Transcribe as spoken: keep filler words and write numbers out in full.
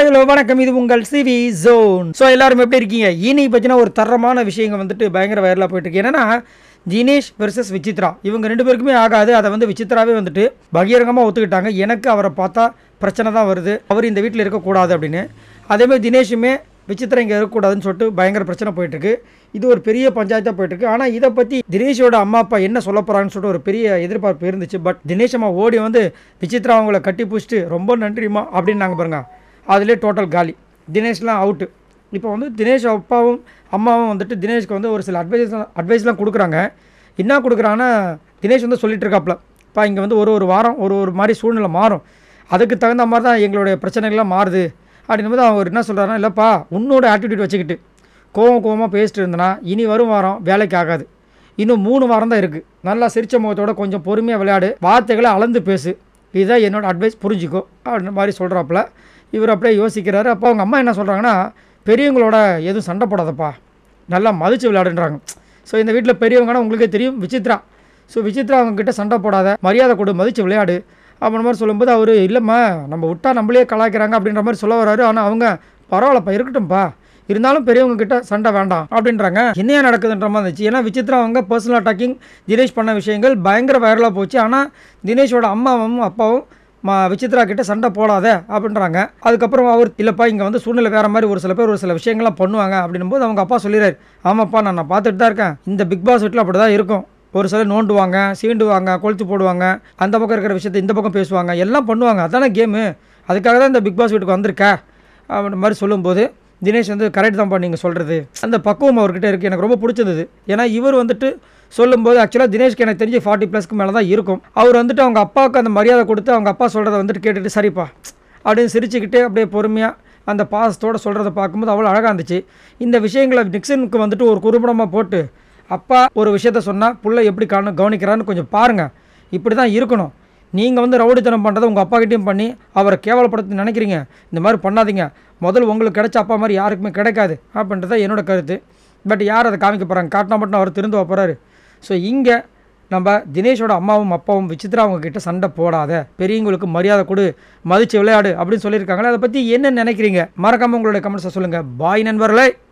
Hi hello வணக்கம், இது உங்கள் சிவி ஜோன். ஸோ எல்லாரும் எப்படி இருக்கீங்க? இனி பார்த்தீங்கன்னா ஒரு தரமான விஷயங்கள் வந்துட்டு பயங்கர வைரலாக போயிட்டு இருக்கு. என்னன்னா தினேஷ் வெர்சஸ் விசித்ரா, இவங்க ரெண்டு பேருக்குமே ஆகாது. அதை வந்து விசித்ராவே வந்துட்டு பகிரங்கமாக ஒத்துக்கிட்டாங்க. எனக்கு அவரை பார்த்தா பிரச்சனை தான் வருது, அவர் இந்த வீட்டில் இருக்கக்கூடாது அப்படின்னு. அதேமாதிரி தினேஷுமே விசித்ரா இங்கே இருக்கக்கூடாதுன்னு சொல்லிட்டு பயங்கர பிரச்சனை போயிட்டுருக்கு. இது ஒரு பெரிய பஞ்சாயத்தாக போயிட்டுருக்கு. ஆனால் இதை பற்றி தினேஷோட அம்மா அப்பா என்ன சொல்ல போகிறாங்கன்னு சொல்லிட்டு ஒரு பெரிய எதிர்பார்ப்பு இருந்துச்சு. பட் தினேஷ் அம்மா ஓடி வந்து விசித்ரா அவங்கள கட்டி பிடிச்சிட்டு ரொம்ப நன்றிம்மா அப்படின்னு நாங்கள் பாருங்க, அதிலே டோட்டல் காலி. தினேஷ்லாம் அவுட்டு. இப்போ வந்து தினேஷ் அப்பாவும் அம்மாவும் வந்துட்டு தினேஷ்க்கு வந்து ஒரு சில அட்வைஸ் அட்வைஸ்லாம் கொடுக்குறாங்க. என்ன கொடுக்குறாங்கன்னா, தினேஷ் வந்து சொல்லிட்டு இருக்காப்புல, இப்போ இங்கே வந்து ஒரு ஒரு வாரம் ஒரு ஒரு மாதிரி சூழ்நிலை மாறும், அதுக்கு தகுந்த மாதிரி தான் எங்களுடைய பிரச்சனைகள்லாம் மாறுது அப்படின்போது அவர் என்ன சொல்கிறாருன்னா, இல்லைப்பா உன்னோட ஆட்டிடியூட் வச்சுக்கிட்டு கோவம் கோவமாக பேசிட்டு இருந்தனா இனி வரும் வாரம் வேலைக்கு ஆகாது. இன்னும் மூணு வாரம் தான் இருக்குது. நல்லா சிரிச்ச முகத்தோட கொஞ்சம் பொறுமையாக விளையாடு, வார்த்தைகளை அளந்து பேசு, இதுதான் என்னோடய அட்வைஸ், புரிஞ்சிக்கோ அப்படின்ற மாதிரி சொல்கிறாப்புல. இவர் அப்படியே யோசிக்கிறாரு. அப்போ அவங்க அம்மா என்ன சொல்கிறாங்கன்னா, பெரியவங்களோட எதுவும் சண்டை போடாதப்பா, நல்லா மதித்து விளையாடுன்றாங்க. ஸோ இந்த வீட்டில் பெரியவங்கன்னா உங்களுக்கே தெரியும் விசித்ரா. ஸோ விசித்ரா அவங்கக்கிட்ட சண்டை போடாத, மரியாதை கொடு, மதித்து விளையாடு அப்படின்ற மாதிரி சொல்லும்போது அவர் இல்லைம்மா நம்ம விட்டா நம்மளே கலாய்க்கிறாங்க அப்படின்ற மாதிரி சொல்ல வர்றாரு. ஆனால் அவங்க பரவாயில்லப்பா இருக்கட்டும்ப்பா, இருந்தாலும் பெரியவங்க கிட்ட சண்டை வேண்டாம் அப்படின்றாங்க. என்னையா நடக்குதுன்ற மாதிரி இருந்துச்சு. ஏன்னா விசித்ரா அவங்க பர்சனல் அட்டாக்கிங் தினேஷ் பண்ண விஷயங்கள் பயங்கர வைரலாக போச்சு. ஆனால் தினேஷோட அம்மாவும் அப்பாவும் மா விசித்ரா கிட்ட சண்டை போடாத அப்படின்றாங்க. அதுக்கப்புறம் அவர் இல்லைப்பா இங்கே வந்து சூழ்நிலை வேறு மாதிரி, ஒரு சில பேர் ஒரு சில விஷயங்கள்லாம் பண்ணுவாங்க அப்படின்போது அவங்க அப்பா சொல்லிடுறாரு, ஆமாப்பா நான் நான் பார்த்துட்டு தான் இருக்கேன், இந்த பிக் பாஸ் வீட்டில் அப்படி தான் இருக்கும், ஒரு சிலர் நோண்டுவாங்க, சீண்டுவாங்க, கொளுத்து போடுவாங்க, அந்த பக்கம் இருக்கிற விஷயத்தை இந்த பக்கம் பேசுவாங்க, எல்லாம் பண்ணுவாங்க, அதானே கேமு, அதுக்காக தான் இந்த பிக் பாஸ் வீட்டுக்கு வந்திருக்க அப்படின்ற மாதிரி சொல்லும்போது தினேஷ் வந்து கரெக்ட் தான்ப்பா நீங்கள் சொல்கிறது, அந்த பக்குவம் அவர்கிட்ட இருக்குது, எனக்கு ரொம்ப பிடிச்சிருந்தது. ஏன்னா இவர் வந்துட்டு சொல்லும்போது ஆக்சுவலாக தினேஷ்க்கு எனக்கு தெரிஞ்சு ஃபார்ட்டி ப்ளஸ்க்கு மேலே தான் இருக்கும். அவர் வந்துட்டு அவங்க அப்பாவுக்கு அந்த மரியாதை கொடுத்து அவங்க அப்பா சொல்கிறத வந்துட்டு கேட்டுட்டு சரிப்பா அப்படின்னு சிரிச்சுக்கிட்டு அப்படியே பொறுமையாக அந்த பாசத்தோடு சொல்கிறத பார்க்கும்போது அவ்வளோ அழகாக இருந்துச்சு. இந்த விஷயங்களை நிக்சனுக்கு வந்துட்டு ஒரு குறும்படமாக போட்டு அப்பா ஒரு விஷயத்த சொன்னால் புள்ளை எப்படி காணும் கவனிக்கிறான்னு கொஞ்சம் பாருங்கள், இப்படி தான் இருக்கணும். நீங்கள் வந்து ரவுடித்தனம் பண்ணுறதை உங்கள் அப்பாக்கிட்டையும் பண்ணி அவரை கேவலப்படுத்தி நினைக்கிறீங்க, இந்த மாதிரி பண்ணாதீங்க, முதல்ல உங்களுக்கு கிடைச்ச அப்பா மாதிரி யாருக்குமே கிடைக்காது அப்படின்றத என்னோடய கருத்து. பட் யார் அதை காமிக்க போகிறாங்க, காட்டினா மட்டும் அவர் திருந்து போகிறாரு. ஸோ இங்கே நம்ம தினேஷோட அம்மாவும் அப்பாவும் விசித்ரா அவங்க கிட்ட சண்டை போடாத, பெரியவங்களுக்கு மரியாதை கொடு, மதித்து விளையாடு அப்படின்னு சொல்லியிருக்காங்களே, அதை பற்றி என்ன நினைக்கிறீங்க? மறக்காமல் உங்களுடைய கமெண்ட்ஸை சொல்லுங்கள். பாய் நண்பர்களே.